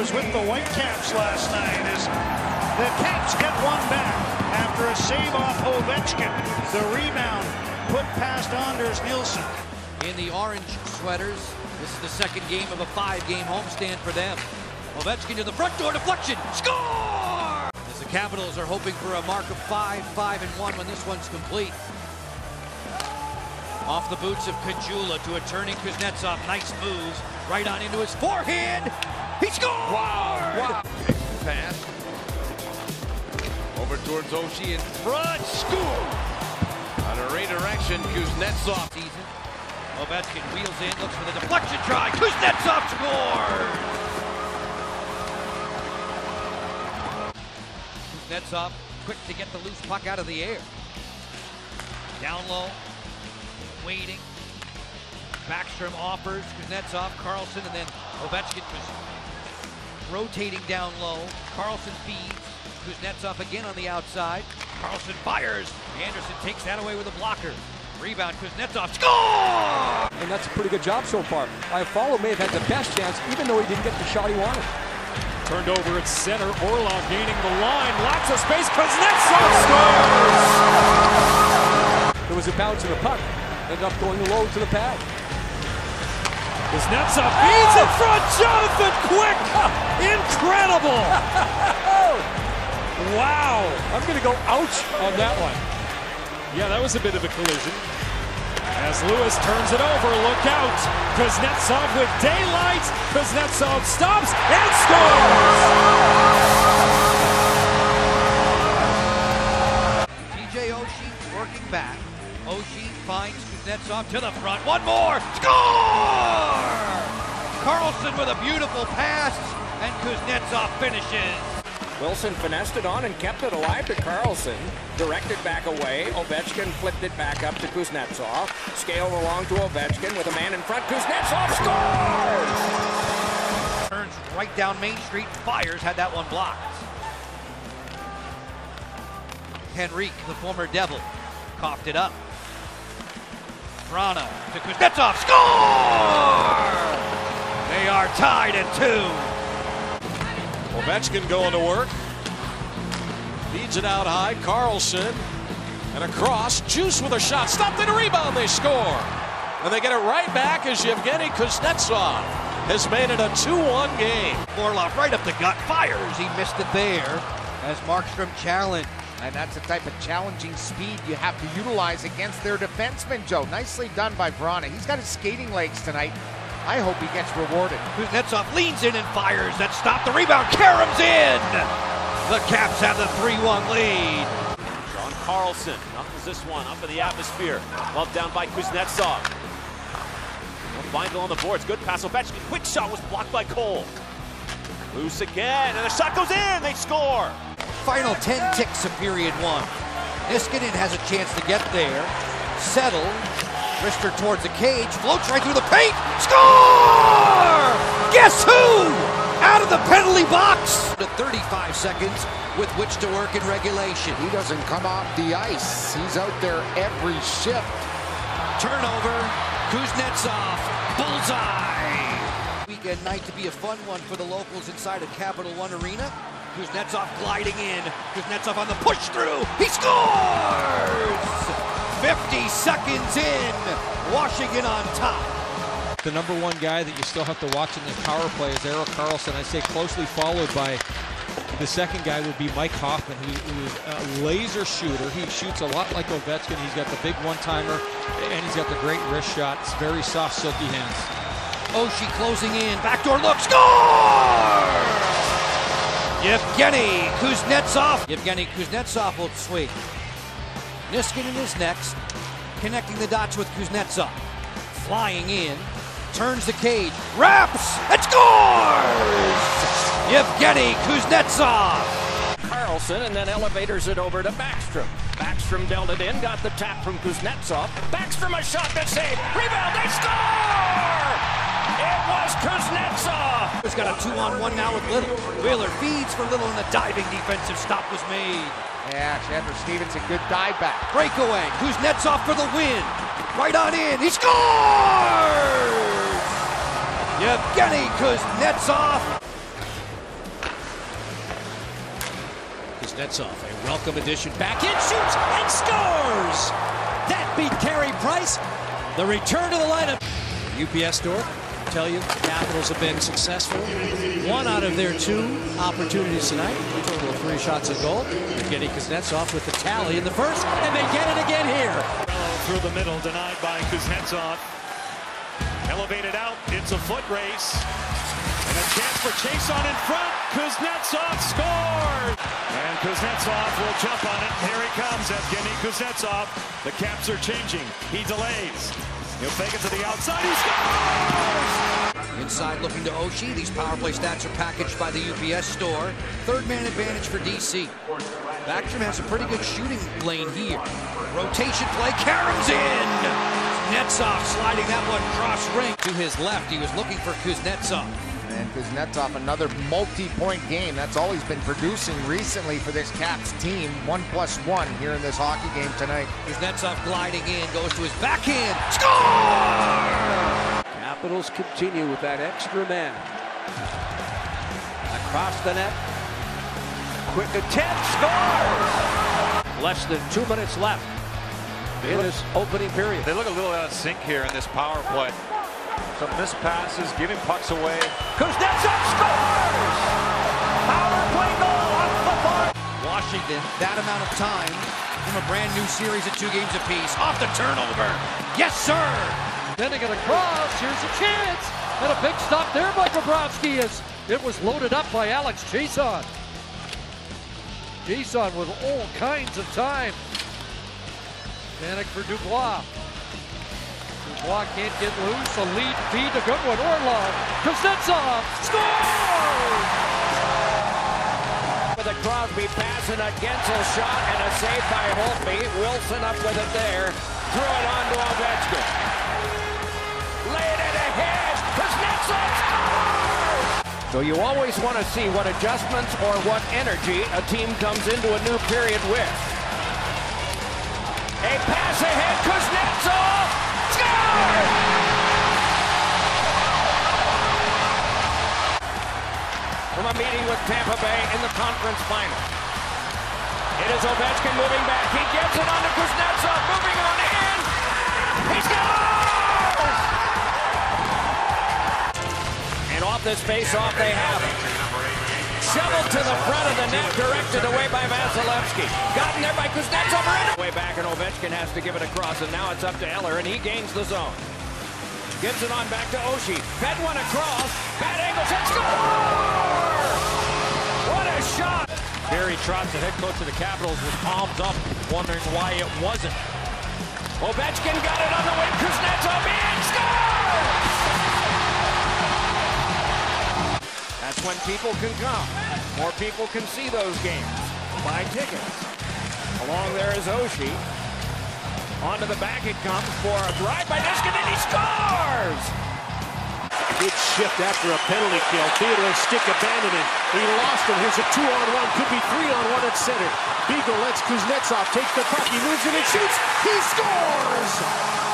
was with the Whitecaps last night as the Caps get one back after a save off Ovechkin. The rebound put past Anders Nilsson. In the orange sweaters, this is the second game of a 5-game homestand for them. Ovechkin to the front door, deflection, score! As the Capitals are hoping for a mark of 5-5-1 when this one's complete. Off the boots of Caggiula to a turning Kuznetsov. Nice move. Right on into his forehand. He scored! Wow. Pass. Over towards Oshie in front. Score! On a redirection, Kuznetsov. Season. Ovechkin wheels in, looks for the deflection try. Kuznetsov scores! Kuznetsov quick to get the loose puck out of the air. Down low. Waiting. Backstrom offers Kuznetsov, Karlsson, and then Ovechkin was rotating down low. Karlsson feeds. Kuznetsov again on the outside. Karlsson fires. Anderson takes that away with a blocker. Rebound, Kuznetsov, score! And that's a pretty good job so far. Iafallo may have had the best chance, even though he didn't get the shot he wanted. Turned over at center. Orlov gaining the line. Lots of space. Kuznetsov scores! There was a bounce in the puck. Ended up going low to the pad. Kuznetsov feeds in front. Jonathan Quick! Incredible! Wow! I'm going to go ouch on that one. Yeah, that was a bit of a collision. As Lewis turns it over, look out! Kuznetsov with daylight. Kuznetsov stops and scores! TJ Oshie working back. Oshie finds Kuznetsov to the front. One more! Score! Karlsson with a beautiful pass, and Kuznetsov finishes. Wilson finessed it on and kept it alive to Karlsson. Directed back away. Ovechkin flipped it back up to Kuznetsov. Scaled along to Ovechkin with a man in front. Kuznetsov scores! Turns right down Main Street. Fires, had that one blocked. Henrique, the former Devil, coughed it up. Vrana to Kuznetsov. Score! They are tied at 2. Ovechkin going to work. Feeds it out high. Karlsson. And across. Juice with a shot. Stopped and a rebound. They score. And they get it right back as Yevgeny Kuznetsov has made it a 2-1 game. Orlov right up the gut. Fires. He missed it there as Markstrom challenged. And that's the type of challenging speed you have to utilize against their defenseman, Joe. Nicely done by Vrana. He's got his skating legs tonight. I hope he gets rewarded. Kuznetsov leans in and fires. That stopped the rebound. Karam's in. The Caps have the 3-1 lead. John Karlsson knuckles this one up in the atmosphere. Bumped down by Kuznetsov. Feinville on the boards. Good pass. Ovechkin. Quick shot was blocked by Cole. Loose again, and the shot goes in. They score. Final 10 ticks of period 1. Niskanen has a chance to get there. Settle. Wrister towards the cage, floats right through the paint, score! Guess who? Out of the penalty box! 35 seconds with which to work in regulation. He doesn't come off the ice. He's out there every shift. Turnover, Kuznetsov, bullseye! Weekend night to be a fun one for the locals inside of Capital One Arena. Kuznetsov gliding in, Kuznetsov on the push through, he scores! 50 seconds in, Washington on top. The number one guy that you still have to watch in the power play is Erik Karlsson. I say closely followed by the second guy would be Mike Hoffman, who is a laser shooter. He shoots a lot like Ovechkin. He's got the big one-timer, and he's got the great wrist shots. Very soft, silky hands. Oshie closing in, backdoor look, score! Yevgeny Kuznetsov. Yevgeny Kuznetsov will swing. Niskanen is next, connecting the dots with Kuznetsov. Flying in, turns the cage, wraps, and scores! Yevgeny Kuznetsov! Karlsson, and then elevators it over to Backstrom. Backstrom dealt it in, got the tap from Kuznetsov. Backstrom a shot that saved. Rebound, they score! It was Kuznetsov! He's got a 2-on-1 now with Little. Wheeler feeds for Little, and a diving defensive stop was made. Yeah, Chandler Stevenson, good dive back. Breakaway, Kuznetsov for the win. Right on in, he scores! Yevgeny Kuznetsov. Kuznetsov, a welcome addition, back in, shoots, and scores! That beat Carey Price. The return to the lineup. UPS store, tell you, the Capitals have been successful. 1 out of their 2 opportunities tonight. A total of 3 shots on goal. Evgeny Kuznetsov with the tally in the first, and they get it again here. Through the middle, denied by Kuznetsov. Elevated out, it's a foot race. And a chance for Chiasson in front. Kuznetsov scores! And Kuznetsov will jump on it. Here he comes, Evgeny Kuznetsov. The Caps are changing. He delays. He'll fake it to the outside. He scores! Inside looking to Oshie. These power play stats are packaged by the UPS store. 3rd man advantage for DC. Backstrom has a pretty good shooting lane here. Rotation play. Karam's in! Kuznetsov sliding that one cross ring. To his left, he was looking for Kuznetsov. And Kuznetsov, another multi-point game. That's all he's been producing recently for this Caps team. 1+1 here in this hockey game tonight. Kuznetsov gliding in, goes to his backhand. Score! Capitals continue with that extra man. Across the net. Quick attempt, scores! Less than 2 minutes left in this opening period. They look a little out of sync here in this power play. Some missed passes, giving pucks away. Kuznetsov scores! Power play goal off the bar. Washington, that amount of time from a brand new series of 2 games apiece. Off the turnover. Yes, sir! Sending it across. Here's a chance. And a big stop there by Bobrovsky as it was loaded up by Alex Chiasson. Chiasson with all kinds of time. Panic for Dubois. Dubois can't get loose. A lead feed, a good one. Orlov. Kuznetsov scores! With a Crosby pass and a Gensel shot and a save by Holtby. Wilson up with it there. Threw it on to Ovechkin. Laid it ahead. Kuznetsov scores! So you always want to see what adjustments or what energy a team comes into a new period with. A pass ahead. Kuznetsov scores! From a meeting with Tampa Bay in the conference final. It is Ovechkin moving back. He gets it on to Kuznetsov, moving on in. He scores! And off this face-off, they have it. Shoveled to the front of the net, directed away by Vasilevsky. Gotten there by Kuznetsov. Way back, and Ovechkin has to give it across, and now it's up to Eller, and he gains the zone. Gives it on back to Oshie. Fed one across. Bad angles. And score! What a shot! Barry Trotz, the head coach of the Capitals, with palms up, wondering why it wasn't. Ovechkin got it on the wing. Kuznetsov in. Score! That's when people can come. More people can see those games. Buy tickets. Along there is Oshie. Onto the back it comes for a drive by Niskanen, and he scores! Good shift after a penalty kill. Theodore stick abandonment. He lost him. Here's a 2-on-1. Could be 3-on-1 at center. Beagle lets Kuznetsov take the puck. He moves it and shoots. He scores!